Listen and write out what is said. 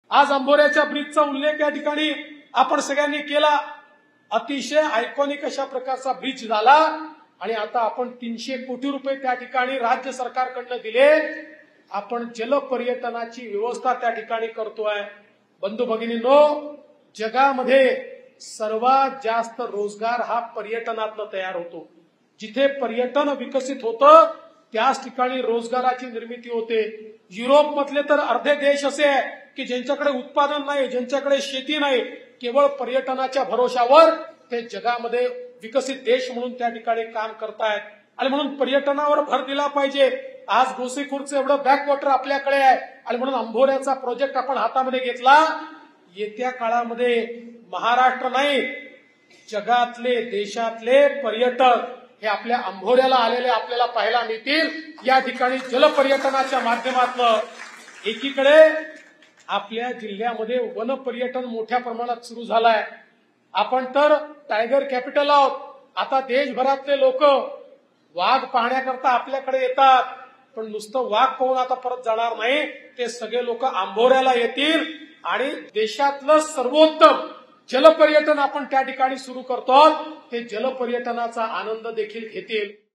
आज अंभोऱ्याच्या ब्रिजचा उल्लेख या ठिकाणी आपण सगळ्यांनी केला। अतिशय आयकॉनिक अशा प्रकारचा ब्रिज झाला आणि आता आपण 300 कोटी रुपये त्या ठिकाणी राज्य सरकारकडनं दिले। आपण जलपर्यटनाची व्यवस्था त्या ठिकाणी करतोय। बंधू भगिनींनो, जगामध्ये सर्वात जास्त रोजगार हा पर्यटनातून तयार होतो। जिथे पर्यटन विकसित होतं त्याच ठिकाणी रोजगाराची निर्मिती होते। युरोप मधले तर अर्धे देश असे आहे की ज्यांच्याकडे उत्पादन नाही, ज्यांच्याकडे शेती नाही, केवळ पर्यटनाच्या भरोशावर ते जगामध्ये विकसित देश म्हणून त्या ठिकाणी काम करतायत। आणि म्हणून पर्यटनावर भर दिला पाहिजे। आज गोसीखुर्दचं एवढं बॅकवॉटर आपल्याकडे आहे आणि म्हणून अंभोऱ्याचा प्रोजेक्ट आपण हातामध्ये घेतला। येत्या काळामध्ये महाराष्ट्र नाही, जगातले देशातले पर्यटक हे आपल्या अंभोऱ्याला आलेले आपल्याला पाहायला मिळतील। या ठिकाणी जलपर्यटनाच्या माध्यमातून एकीकडे आपल्या जिल्ह्यामध्ये वन पर्यटन मोठ्या प्रमाणात सुरू झालंय। आपण तर टायगर कॅपिटल आहोत। आता देशभरातले लोक वाघ पाहण्याकरता आपल्याकडे येतात, पण नुसतं वाघ पाहून आता परत जाणार नाही। ते सगळे लोक अंभोऱ्याला येतील आणि देशातलं सर्वोत्तम जलपर्यटन आपण त्या ठिकाणी सुरू करतो। ते जलपर्यटनाचा आनंद देखील घेतील।